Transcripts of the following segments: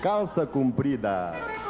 calça comprida.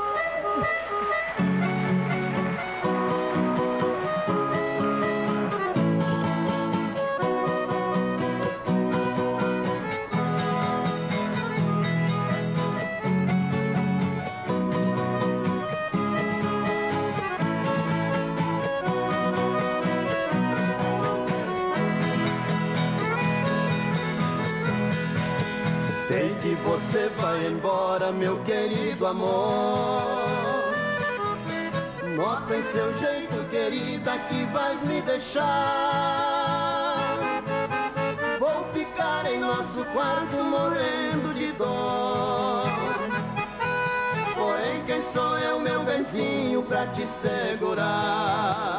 Sei que você vai embora, meu querido amor. Nota em seu jeito, querida, que vais me deixar. Vou ficar em nosso quarto morrendo de dor. Porém, quem sou eu, meu benzinho, pra te segurar?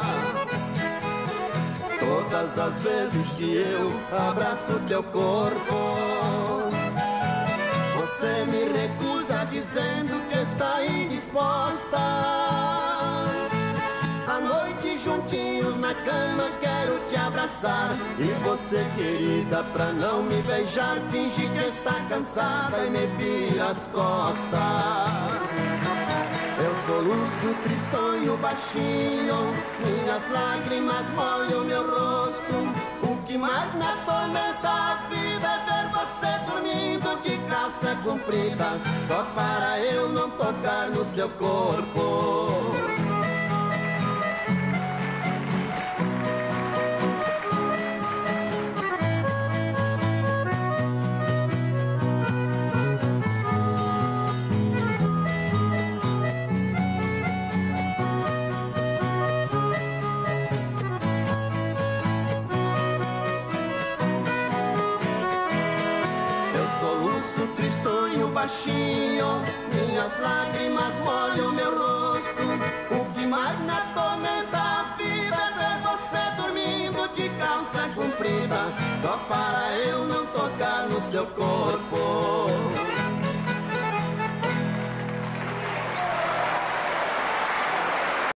Todas as vezes que eu abraço teu corpo, você me recusa dizendo que está indisposta. À noite juntinhos na cama quero te abraçar, e você, querida, pra não me beijar, finge que está cansada e me vira as costas. Eu soluço tristonho baixinho, minhas lágrimas molham meu rosto. O que mais me atormenta a vida é ver você dormindo de calça comprida, só para eu não tocar no seu corpo. Tristonho baixinho, minhas lágrimas molham meu rosto. O que mais me atormenta a vida é ver você dormindo de calça comprida, só para eu não tocar no seu corpo.